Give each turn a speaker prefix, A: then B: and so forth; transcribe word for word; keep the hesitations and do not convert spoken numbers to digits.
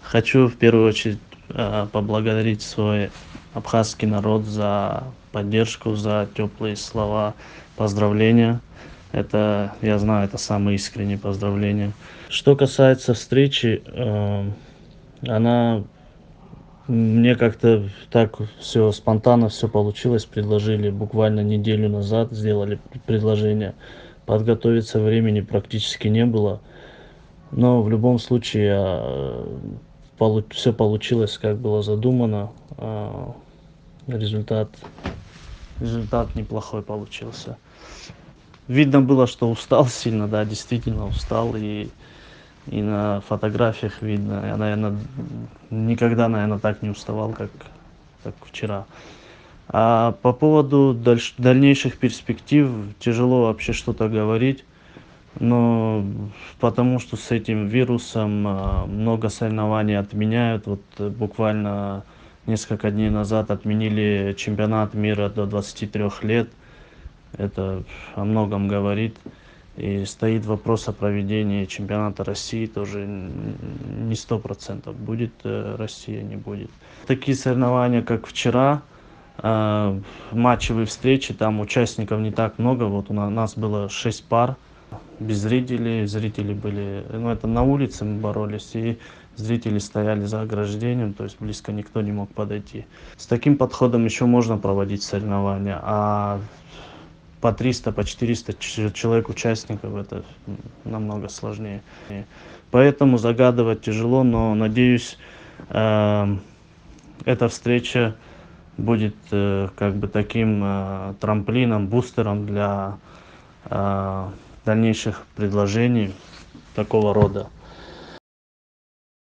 A: Хочу в первую очередь э, поблагодарить свой абхазский народ за поддержку, за теплые слова, поздравления. Это, я знаю, это самые искренние поздравления. Что касается встречи, э, она мне как-то так все спонтанно все получилось. Предложили буквально неделю назад, сделали предложение. Подготовиться времени практически не было. Но в любом случае, все получилось, как было задумано. А, результат результат неплохой получился. Видно было, что устал сильно, да, действительно устал, и и на фотографиях видно. Я, наверно, никогда, наверно, так не уставал, как как вчера. А по поводу дальш дальнейших перспектив тяжело вообще что-то говорить. Но потому что с этим вирусом, а, много соревнований отменяют. Вот, э, буквально несколько дней назад отменили чемпионат мира до двадцати трёх лет. Это о многом говорит. И стоит вопрос о проведении чемпионата России тоже н не сто процентов будет, э, Россия, не будет. Такие соревнования, как вчера, а, матчевые встречи, там участников не так много. Вот у на нас было шесть пар. Без зрителей. Зрители были, ну, это на улице мы боролись, и зрители стояли за ограждением, то есть близко никто не мог подойти. С таким подходом еще можно проводить соревнования, а по триста, по четыреста ч человек участников — это намного сложнее. И поэтому загадывать тяжело, но надеюсь, эм, эта встреча будет, э, как бы таким, э, трамплином, бустером для, а, дальнейших предложений такого рода.